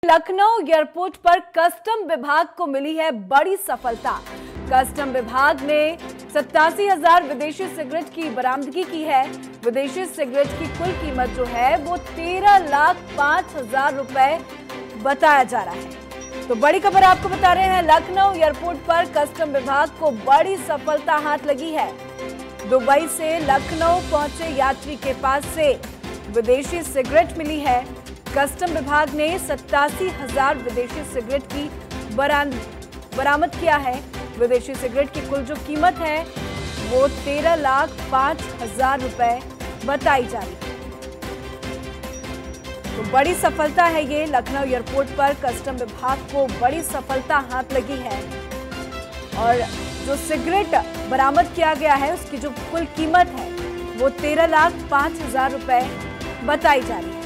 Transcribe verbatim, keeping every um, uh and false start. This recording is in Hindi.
लखनऊ एयरपोर्ट पर कस्टम विभाग को मिली है बड़ी सफलता। कस्टम विभाग ने सत्तासी हजार विदेशी सिगरेट की बरामदगी की है। विदेशी सिगरेट की कुल कीमत जो है वो तेरह लाख पांच हजार रुपए बताया जा रहा है। तो बड़ी खबर आपको बता रहे हैं, लखनऊ एयरपोर्ट पर कस्टम विभाग को बड़ी सफलता हाथ लगी है। दुबई से लखनऊ पहुंचे यात्री के पास से विदेशी सिगरेट मिली है। कस्टम विभाग ने सत्तासी हजार विदेशी सिगरेट की बरामद किया है। विदेशी सिगरेट की कुल जो कीमत है वो तेरह लाख पांच हजार रुपए बताई जा रही है। तो बड़ी सफलता है ये, लखनऊ एयरपोर्ट पर कस्टम विभाग को बड़ी सफलता हाथ लगी है। और जो सिगरेट बरामद किया गया है उसकी जो कुल कीमत है वो तेरह लाख पांच हजार रुपए बताई जा रही है।